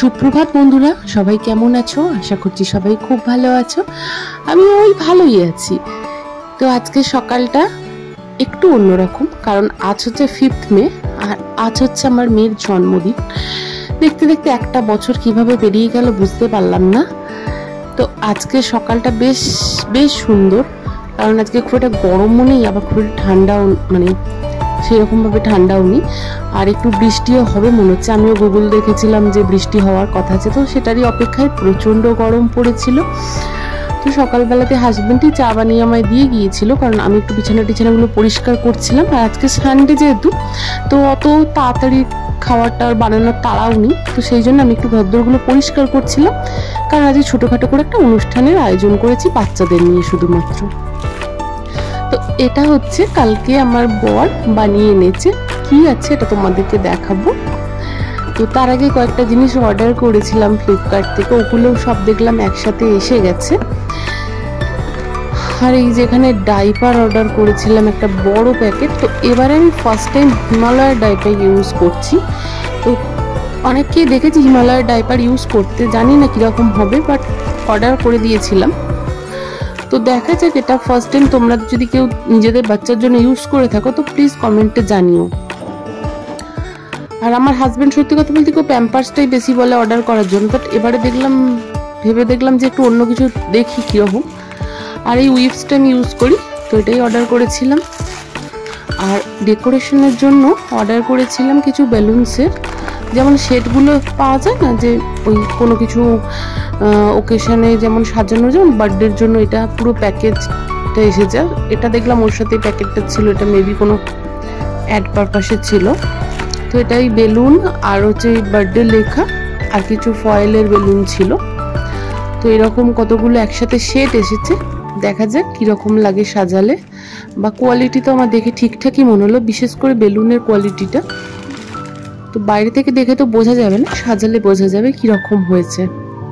সুপ্রভাত বন্ধুরা, সবাই কেমন আছো? আশা করছি সবাই খুব ভালো আছো। আমি ভালোই আছি। তো আজকে সকালটা একটু অন্যরকম, কারণ আজ হচ্ছে 5th মে আর আজ হচ্ছে আমার মেয়ের জন্মদিন। দেখতে দেখতে একটা বছর কিভাবে পেরিয়ে গেল বুঝতে পারলাম না। তো আজকে সকালটা বেশ বেশ সুন্দর, কারণ আজকে খুব একটা গরমও নেই, আবার খুব ঠান্ডাও, মানে সেরকমভাবে ঠান্ডাও নেই, আর একটু বৃষ্টিও হবে মনে হচ্ছে। আমিও গুগল দেখেছিলাম যে বৃষ্টি হওয়ার কথা আছে, তো সেটারই অপেক্ষায়। প্রচণ্ড গরম পড়েছিল। তো সকালবেলাতে হাজব্যান্ডই চা বানিয়ে আমায় দিয়ে গিয়েছিল, কারণ আমি একটু বিছানাগুলো পরিষ্কার করছিলাম। আর আজকে সানডে যেহেতু, তো অত তাড়াতাড়ি খাওয়াটা বানানোর তাড়াও নেই, তো সেই জন্য আমি একটু ঘরদোরগুলো পরিষ্কার করছিলাম, কারণ আজকে ছোটোখাটো করে একটা অনুষ্ঠানের আয়োজন করেছি বাচ্চাদের নিয়ে শুধুমাত্র। তো এটা হচ্ছে কালকে আমার বর বানিয়ে এনেছে, কি আছে এটা তোমাদেরকে দেখাবো। তো তার আগে কয়েকটা জিনিস অর্ডার করেছিলাম ফ্লিপকার্ট থেকে, ওগুলো সব দেখলাম একসাথে এসে গেছে। আর এই যেখানে ডাইপার অর্ডার করেছিলাম একটা বড় প্যাকেট। তো এবারে আমি ফার্স্ট টাইম হিমালয়ের ডাইপার ইউজ করছি। তো অনেককেই দেখেছি হিমালয়ের ডাইপার ইউজ করতে, জানি না কীরকম হবে, বাট অর্ডার করে দিয়েছিলাম। তো দেখা যাক, এটা ফার্স্ট টাইম। তোমরা যদি কেউ নিজেদের বাচ্চার জন্য ইউজ করে থাকো তো প্লিজ কমেন্টে জানিও। আর আমার হাজব্যান্ড সত্যি কথা বলতে কেউ প্যাম্পার্সটাই বেশি বলে অর্ডার করার জন্য, বাট এবারে ভেবে দেখলাম যে একটু অন্য কিছু দেখি কীরকম। আর এই উইপসটা আমি ইউজ করি, তো এটাই অর্ডার করেছিলাম। আর ডেকোরেশনের জন্য অর্ডার করেছিলাম কিছু বেলুনসের, যেমন সেটগুলো পাওয়া যায় না, যে ওই কোনো কিছু ওকেশনে যেমন সাজানো, যেমন বার্থডের জন্য এটা পুরো প্যাকেজটা এসে যায়। এটা দেখলাম ওর সাথে প্যাকেটটা ছিল, এটা মেবি কোনো অ্যাড পারপাসে ছিল। তো এটাই বেলুন আর হচ্ছে বার্থডে লেখা আর কিছু ফয়েলের বেলুন ছিল। তো এরকম কতগুলো একসাথে সেট এসেছে, দেখা যাক কীরকম লাগে সাজালে। বা কোয়ালিটি তো আমার দেখে ঠিকঠাকই মনে হলো, বিশেষ করে বেলুনের কোয়ালিটিটা। তো বাইরে থেকে দেখে তো বোঝা যাবে না, সাজালে বোঝা যাবে কীরকম হয়েছে।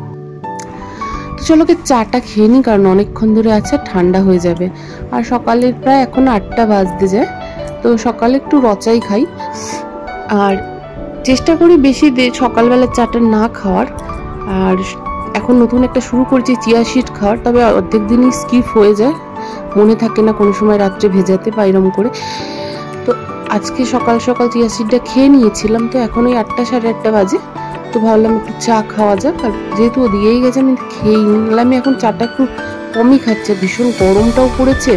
তো চলো চাটা খেয়ে নিই, কারণ অনেকক্ষণ ধরে আছে, ঠান্ডা হয়ে যাবে। আর সকালের প্রায় এখন 8টা বাজতে যায়। তো সকালে একটু রচাই খাই, আর চেষ্টা করি বেশি সকালবেলা চাটা না খাওয়ার। আর এখন নতুন একটা শুরু করেছি চিয়া সিড খাওয়ার, তবে অর্ধেক দিনই স্কিপ হয়ে যায়, মনে থাকে না কোনো সময় রাত্রে ভেজাতে বা এরম করে। তো আজকে সকাল সকাল চিয়া সিডটা খেয়ে নিয়েছিলাম। তো এখন ওই 8টা সাড়ে 8টা বাজে, তো ভাবলাম একটু চা খাওয়া যাক। আর যেহেতু ও দিয়েই গেছে আমি খেয়েই নিলাম। আমি এখন চাটা একটু কমই খাচ্ছে, ভীষণ গরমটাও পড়েছে,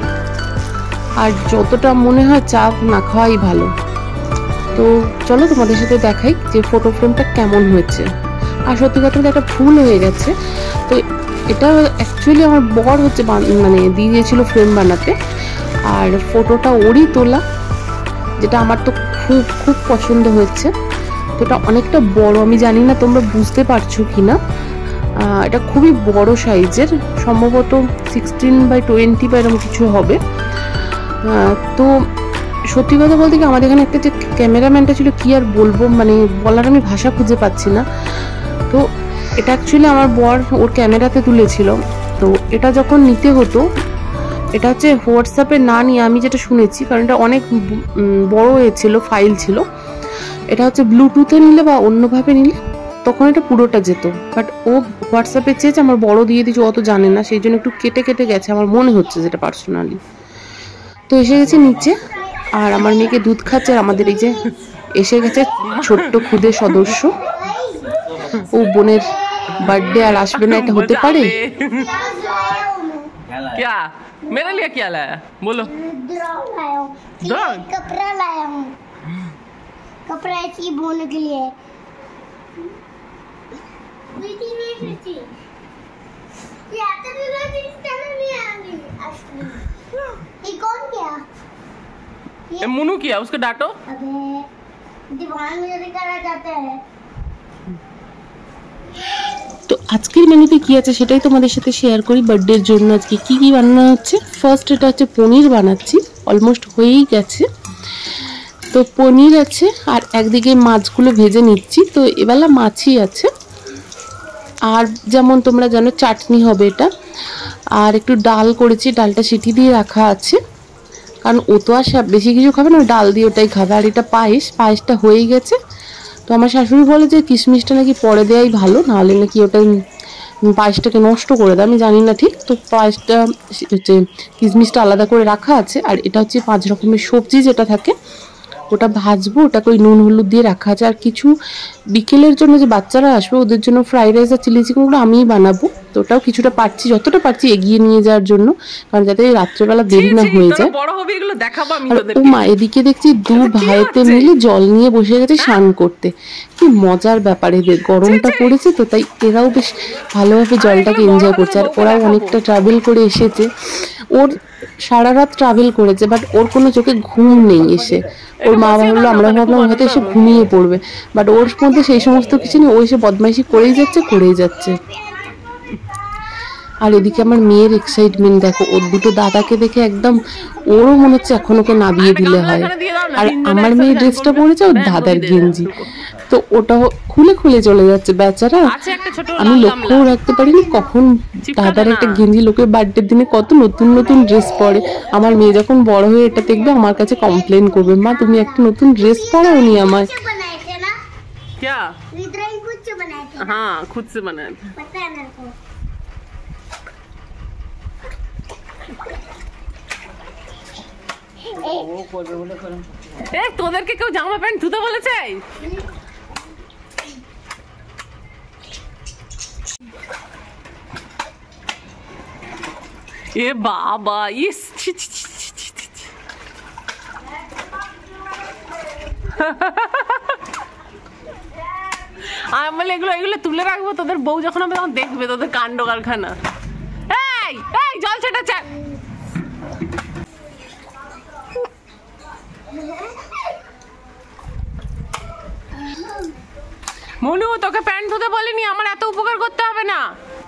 আর যতটা মনে হয় চা না খাওয়াই ভালো। তো চলো তোমাদের সাথে দেখাই যে ফটো ফ্রেমটা কেমন হয়েছে। আর সত্যি কথা বলতে একটা ভুল হয়ে গেছে। তো এটা অ্যাকচুয়ালি আমার বর হচ্ছে মানে দিয়ে দিয়েছিল ফ্রেম বানাতে, আর ফটোটা ওরই তোলা, যেটা আমার তো খুব খুব পছন্দ হয়েছে। তো এটা অনেকটা বড়, আমি জানি না তোমরা বুঝতে পারছো কি না। এটা খুবই বড় সাইজের, সম্ভবত 16x20 বা এরকম কিছু হবে। তো সত্যি কথা বলতে কি, আমাদের এখানে একটা যে ক্যামেরাম্যানটা ছিল, কি আর বলবো, মানে বলার আমি ভাষা খুঁজে পাচ্ছি না। তো এটা অ্যাকচুয়ালি আমার বর ওর ক্যামেরাতে তুলেছিল। তো এটা যখন নিতে হতো, এটা হচ্ছে হোয়াটসঅ্যাপে না নিয়ে, আমি যেটা শুনেছি, কারণ এটা অনেক বড় ছিল, ফাইল ছিল, এটা হচ্ছে ব্লুটুথে নিলে বা অন্যভাবে নিলে তখন এটা পুরোটা যেত। বাট ও হোয়াটসঅ্যাপে চেয়েছে, আমার বড় দিয়ে দিয়েছে, অত জানে না, সেই জন্য একটু কেটে কেটে গেছে আমার মনে হচ্ছে, যেটা পার্সোনালি। তো এসে গেছে নিচে, আর আমার মেয়েকে দুধ খাচ্ছে। আর আমাদের এই যে এসে গেছে ছোট্ট খুদে সদস্য, ও বোনের বার্থডে আর আসবে না, এটা হতে পারে? क्या मेरे लिए क्या लाया बोलो? कपड़ा लाया हूँ, कपड़ा ऐसी बोने के लिए। ये कौन किया? ये मुन्नू किया, उसको डांटो। अबे दीवार में जल्दी करा जाता है। তো আজকের মেনুতে কি আছে সেটাই তোমাদের সাথে শেয়ার করি। বার্থডের জন্য আজকে কি কি বানানো হচ্ছে। ফার্স্ট এটা হচ্ছে পনির বানাচ্ছি, অলমোস্ট হয়েই গেছে। তো পনির আছে, আর একদিকে মাছগুলো ভেজে নিচ্ছি। তো এবেলা মাছই আছে, আর যেমন তোমরা জানো চাটনি হবে এটা, আর একটু ডাল করেছি, ডালটা সিটি দিয়ে রাখা আছে, কারণ ও তো আর বেশি কিছু খাবে না, ডাল দিয়ে ওটাই খাবে। আর এটা পায়েসটা হয়েই গেছে। তো তো আমার শাশুড়ি বলে যে কিশমিশটা নাকি পরে দেওয়াই ভালো, নাহলে নাকি ওটা পায়েসটাকে নষ্ট করে দেয়। আমি জানি না ঠিক। তো পায়েসটা হচ্ছে কিশমিশটা আলাদা করে রাখা আছে, আর এটা হচ্ছে 5 রকমের সবজি যেটা থাকে ওটা ভাজবো, ওটাকে ওই নুন হলুদ দিয়ে রাখা আছে। আর কিছু বিকেলের জন্য যে বাচ্চারা আসবে ওদের জন্য ফ্রাইড রাইস আর চিলি চিকেনগুলো আমিই বানাবো। তো ওটাও কিছুটা পারছি, যতটা পারছি এগিয়ে নিয়ে যাওয়ার জন্য, কারণ যাতে রাত্রেবেলা দেরি না হয়ে যায়। বড় হবে এগুলো দেখাবো আমি আর ও তোদেরকে। মা, এদিকে দেখছি দু ভাইতে মিলে জল নিয়ে বসে গেছে স্নান করতে। কি মজার ব্যাপার, এদের গরমটা পড়েছে তো তাই এরাও বেশ ভালোভাবে জলটাকে এনজয় করছে। আর ওরাও অনেকটা ট্রাভেল করে এসেছে, ওর সারা রাত ট্রাভেল করেছে, বাট ওর কোনো চোখে ঘুম নেই। এসে ওর মা ভাবলো, আমরা ভাবলাম হয়তো এসে ঘুমিয়ে পড়বে, বাট ওর মধ্যে সেই সমস্ত কিছু নেই। ও এসে বদমাইশি করেই যাচ্ছে। আর এদিকে আমার মেয়ের এক্সাইটমেন্ট দেখো, ওর দুটো দাদাকে দেখে একদম ওরও মনে হচ্ছে এখন ওকে নাবিয়ে দিলে হয়। আর আমার মেয়ে ড্রেসটা পরেছে ওর দাদার গেঞ্জি, তো ওটাও খুলে চলে যাচ্ছে বেচারা। আমি লক্ষ্যও রাখতে পারিনি কখন দাদার একটা গেঞ্জি, লোকের বার্থডের দিনে কত নতুন ড্রেস পরে। আমার মেয়ে যখন বড় হয়ে এটা দেখবে আমার কাছে কমপ্লেন করবে, মা তুমি একটা নতুন ড্রেস পরাওনি আমায়। क्या? विद्रोही खुद से बनाए थे। हाँ, खुद से बनाए थे। पता है मेरे को। তোদেরকে কেউ জামা প্যান্ট ধুতে বলেছে? এ বাবা, ইস আমি বলে এগুলো তুলে রাখবো, তোদের বউ যখন হবে তখন দেখবে তোদের কাণ্ড কারখানা। এই জল ছেটাচ্ছে। মনু, তোকে প্যান্ট ধুতে বলিনি, আমার এত উপকার করতে হবে না।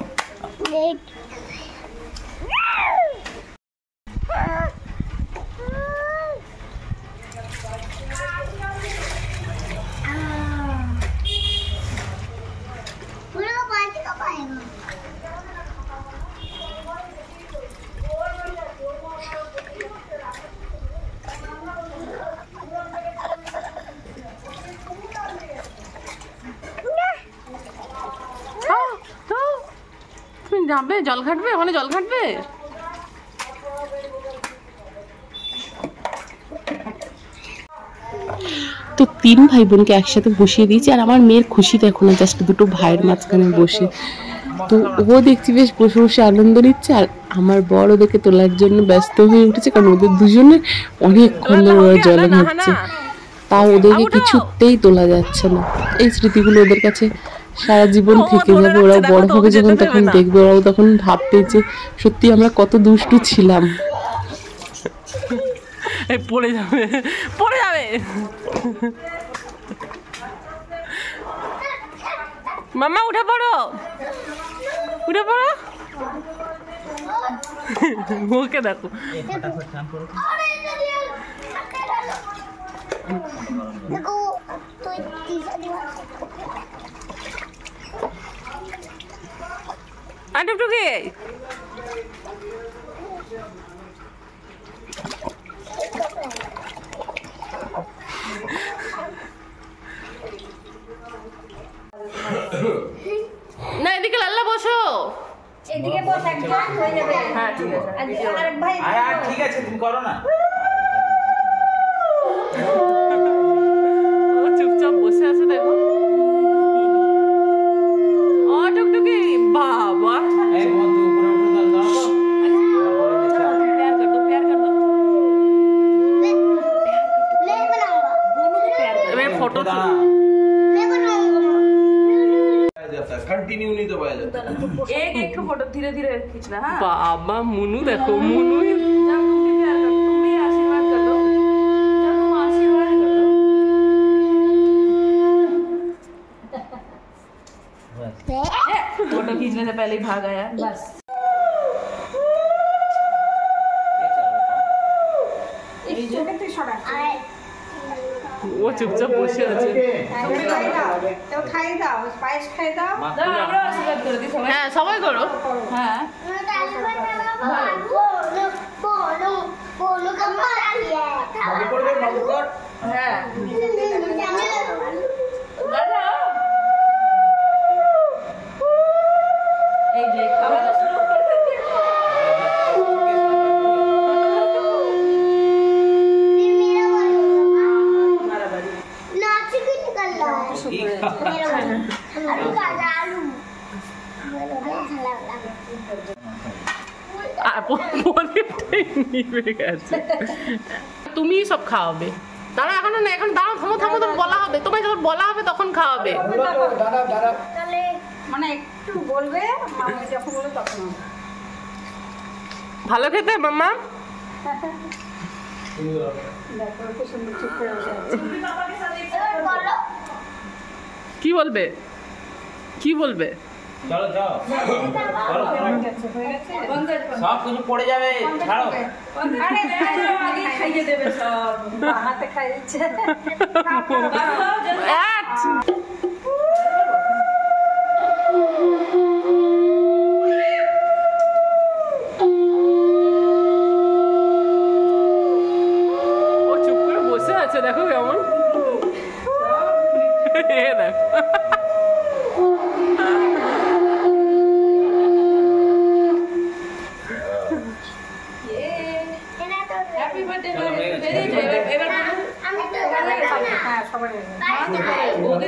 যাবে জল ঘাটবে, ওখানে জল ঘাটবে। তো 3 ভাই বোনকে একসাথে বসিয়ে দিয়েছি, আর আমার মেয়ের খুশি দেখো না, জাস্ট দুটো ভাইয়ের মাঝখানে বসে। তো ও দেখছি বেশ বসে আনন্দ নিচ্ছে, আর আমার বড় ওদেরকে তোলার জন্য ব্যস্ত হয়ে উঠেছে, কারণ ওদের দুজনে অনেকক্ষণ ধরে ওরা জলে ঘাটছে, তাও ওদেরকে কিছুতেই তোলা যাচ্ছে না। এই স্মৃতিগুলো ওদের কাছে সারা জীবন থেকে যাবে। ওরাও বড় হবে যখন তখন দেখবে, ওরাও তখন ভাববে যে সত্যি আমরা কত দুষ্টু ছিলাম। পড়ে যাবে। মামা উঠে পড়ো। ওকে দেখো, টুকটুকি না, এদিকে লাল্লা বসো। এদিকে বস, একজন হয়ে যাবে। হ্যাঁ ঠিক আছে, আরেক ভাই ঠিক আছে, তুমি করো না। ও চুপচাপ বসে আছে দেখো। ও টুকটুকি বাবা, এই বন্ধু উপরে উঠে দাও তো। प्यार कर दो। मैं बनाऊंगा। दोनों को प्यार कर। मैं फोटो मैं बनाऊंगा। कंटिन्यू नहीं दबाया जाता। एक फोटो धीरे धीरे खींचना। हाँ बाबा, मुनू देखो, मुनू जब तुम भी प्यार कर, तुम भी आशीर्वाद कर दो। जब तुम आशीर्वाद कर दो। फोटो खींचने से पहले ही भाग आया। बस ও চুপচাপ বসে আছে। আমরা আশীর্বাদ করে দিই সবাই। হ্যাঁ সবাই করো। হ্যাঁ बोलो का मारा लिया है। হ্যাঁ এই যে খাওয়া শুরু করে দিয়েছে। फिर मेरा बारी होगा तुम्हारा बारी। नाच क्यों निकल रहा है मेरा बारी आलू का आलू मेरा बारी चला নিবে গেছে। তুমি সব খাওয়াবে। দাঁড়া এখন না, এখন দাঁড়াও, থামো থামো, তো বলা হবে, তোমায় যখন বলা হবে তখন খাওয়াবে। তাহলে মানে একটু বলবে, মামা যখন বলে তখন হবে। ভালো খেতে মাম্মা? দেখো কত সুন্দর চুপ করে বসে আছে। बोलो কি বলবে? কি বলবে? চলো যাও চলো হয়ে গেছে বন্ধ করে সব কিছু পড়ে যাবে ছাড়ো আরে আগে খাইয়ে দেবে সব হাতে খাই দিচ্ছে ও চুপ করে বসে আছে, দেখো কেমন। এ দেখো হ্যাপি বার্থডে ভেরি এবার আমি তো হ্যাঁ সবাই আমি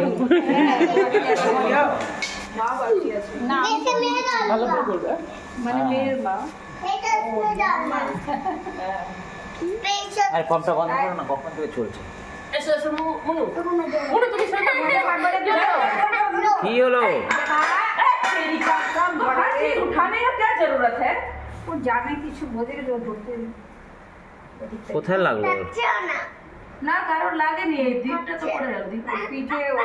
মা বাকি আছে না जैसे मेरा ভালো করে করবে। মানে মেয়ের মা এটা শুনে যাও স্পেশাল আরে পাম্পটা বন্ধ করো না, কখন থেকে চলছে। এসো এসো মুনু, মুনু তুমি সেটা কি হলো? तेरी का काम बड़ा है उठाने का क्या जरूरत है वो जाने কিছু বোঝে যে ধরতে কোথায় লাগলো? আচ্ছা না না কারোর লাগেনি এই দীপটা তো পড়ে গেল দীপ পিঠে ও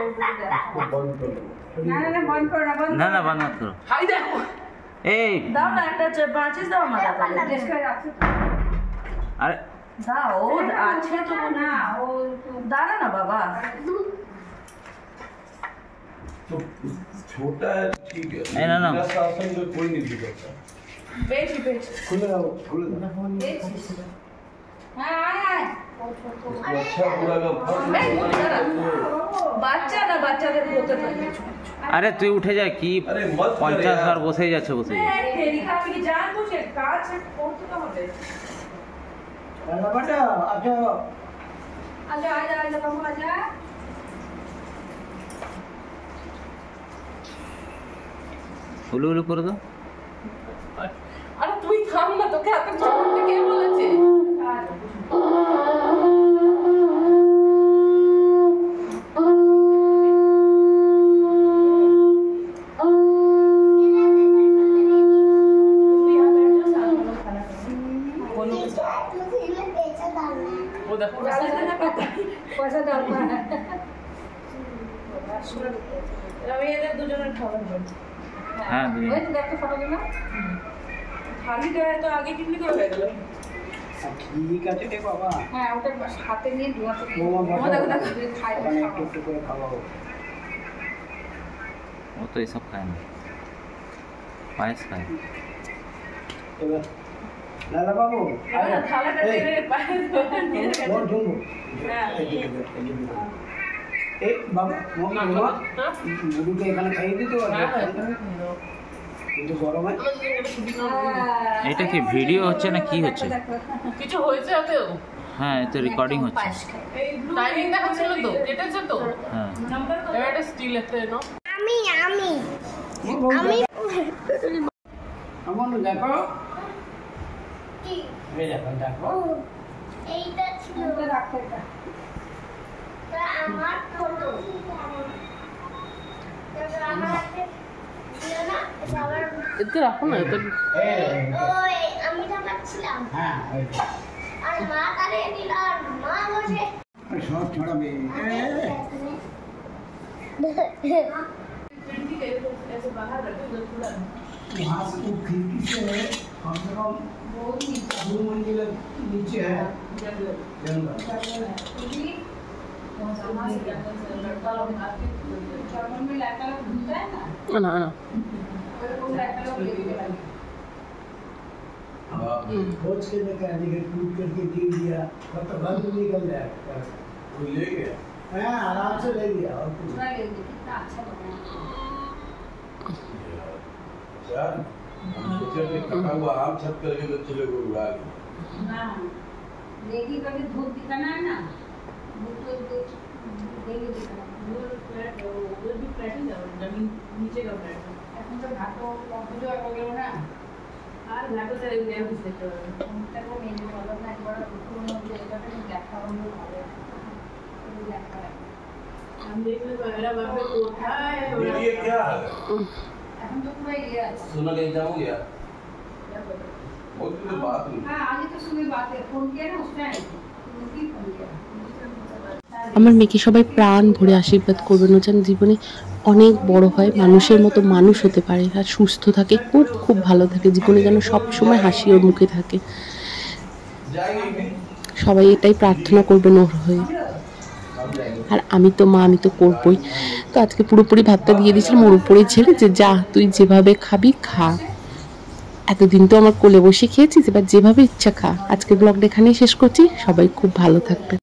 না না বন্ধ করো না বন্ধ না না বন্ধ করো। হাই দেখো এই দাও না একটা মাচিস দাও আমার দেশ করে রাখছো আরে দাও আছে তো না ও দাঁড়া না বাবা तो छोटा है ठीक है नहीं, ना, ना। मेरा शासन में कोई नहीं बिगड़ता বেশি বেশি खुले रहो खुले रहो হ্যাঁ আয় उसको अच्छा पूरा का বাচ্চা না বাচ্চাদের বলতে থাকে আরে তুই উঠে যা, কি আরে মত কর 50 यार। বার বসেই যাচ্ছে বসে তেরি খাবি কি জান বুঝে কাজ করতে তো হবে बेटा अच्छा আচ্ছা আয় বাবু আজা হুলু হুলু করে দাও। আরে তুই থাম না, তোকে এত জোর করতে কে বলেছে? मुझे इनमें पैसा डालना है ও দেখো পয়সা দাও না আমি এদের দুজনের খাবার বলি হ্যাঁ, দুজন। ওই তো দেখতে ফটো দিলাম থালি দেওয়া তো আগে কিনলে করে হয়ে গেল ठीक আছে রে বাবা হ্যাঁ ওটা হাতে নিয়ে ধোয়াতে ও দেখো দেখো খাই মানে একটু করে খাওয়াও ও তো এসব খায় না, পায়েস খায়। এবার লালা বাবু থালাটা টেনে পায়ে নিয়ে বল ঢুকবো হ্যাঁ। এই বাবু মুড়িকে এখানে খাইয়ে দিতে পারবে কিন্তু গরমে এটা কি ভিডিও হচ্ছে না কি হচ্ছে? কিছু হয়েছে ওতেও? হ্যাঁ, এতে রেকর্ডিং হচ্ছে। টাইমিং দেখাচ্ছিল তো, কেটেছে তো। হ্যাঁ এবার এটা স্টিল এতে নো। আমি আমার দেখো কি এই দেখো দেখো ও এইটা ছিল রাখতে এটা তা আমার ফটো আমার হাতে ছিল না এটা আবার এতে রাখো না, এতে ওই আমি তো পাচ্ছিলাম হ্যাঁ আর মা তারে দিল আর মা বসে সব ছড়াবে वहाँ से वो खिड़की से है कम से कम 2 मंजिल नीचे है जंगल না না खोज के देखा टूट करके गिर दिया मतलब घर में निकल जाएगा वो ले गया हाँ आराम से ले गया और कुछ हुआ आम छत करके तो चले को उड़ा गया ना लेगी कभी धूप दिखाना है ना धूप तो देगी दिखाना वो फ्लैट वो भी फ्लैट ही जाओ जमीन नीचे का फ्लैट এখন তো ঘাটো কম্পিউটার হয়ে গেল না আর ঘাটো চলে গেলে বুঝতে তো উনটা को মেনে বলো না একবার পুরো মধ্যে এটা দেখা হলো ভালো দেখা हम देखने को मेरा बाप को उठाए ये क्या है এখন তো পুরো ইয়ে আছে सुना ले जाऊं या बहुत दिन बात हुई हां आज तो सुबह बात है फोन किया ना उस टाइम उनकी फोन किया আমার মেয়েকে সবাই প্রাণ ভরে আশীর্বাদ করবেন, ও যেন জীবনে অনেক বড় হয়, মানুষের মতো মানুষ হতে পারে, আর সুস্থ থাকে, খুব খুব ভালো থাকে, জীবনে যেন সব সময় হাসি ওর মুখে থাকে। সবাই এটাই প্রার্থনা করবেন ওর হয়ে। আর আমি তো মা, আমি তো করবই। তো আজকে পুরোপুরি ভাতটা দিয়ে দিয়েছিলাম ওর উপরেই ছেড়ে, যে যা তুই যেভাবে খাবি খা, এতদিন তো আমার কোলে বসে খেয়েছিস, এবার যেভাবে ইচ্ছা খা। আজকের ব্লগটা এখানেই শেষ করছি, সবাই খুব ভালো থাকবে।